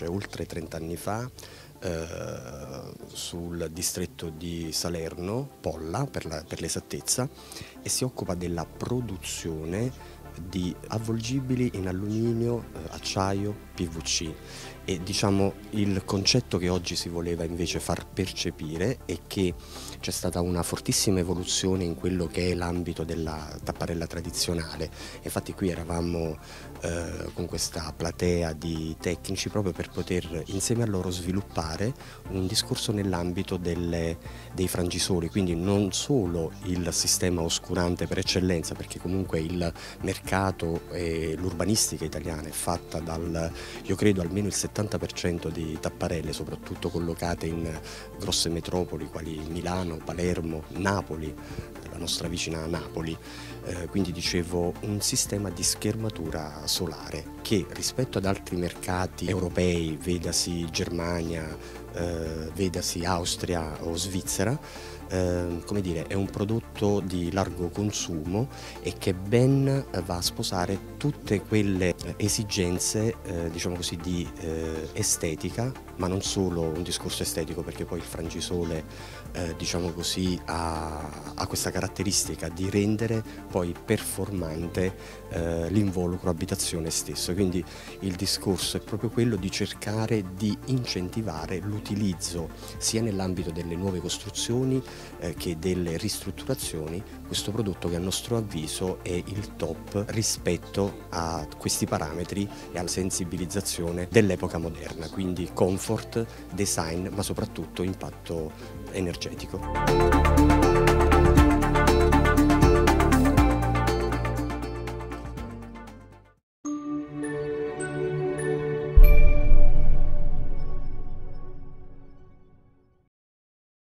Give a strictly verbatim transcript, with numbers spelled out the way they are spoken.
nasce oltre trenta anni fa eh, sul distretto di Salerno, Polla per la- per l'esattezza, e si occupa della produzione di avvolgibili in alluminio, eh, acciaio, P V C. E diciamo il concetto che oggi si voleva invece far percepire è che c'è stata una fortissima evoluzione in quello che è l'ambito della tapparella tradizionale. Infatti qui eravamo eh, con questa platea di tecnici proprio per poter insieme a loro sviluppare un discorso nell'ambito delle- dei frangisoli, quindi non solo il sistema oscurante per eccellenza, perché comunque il mercato e l'urbanistica italiana è fatta dal, io credo, almeno il settanta per cento di tapparelle, soprattutto collocate in grosse metropoli quali Milano, Palermo, Napoli, la nostra vicina Napoli. Eh, quindi dicevo un sistema di schermatura solare che rispetto ad altri mercati europei, vedasi Germania, eh, vedasi Austria o Svizzera, eh, come dire, è un prodotto di largo consumo e che ben va a sposare tutte quelle esigenze, eh, diciamo così, di eh, estetica, ma non solo un discorso estetico, perché poi il frangisole, eh, diciamo così, ha, ha questa caratteristica di rendere poi performante eh, l'involucro abitazione stesso. Quindi il discorso è proprio quello di cercare di incentivare l'utilizzo sia nell'ambito delle nuove costruzioni eh, che delle ristrutturazioni, questo prodotto che a nostro avviso è il top rispetto a questi parametri e alla sensibilizzazione dell'epoca moderna, quindi comfort, design, ma soprattutto impatto energetico.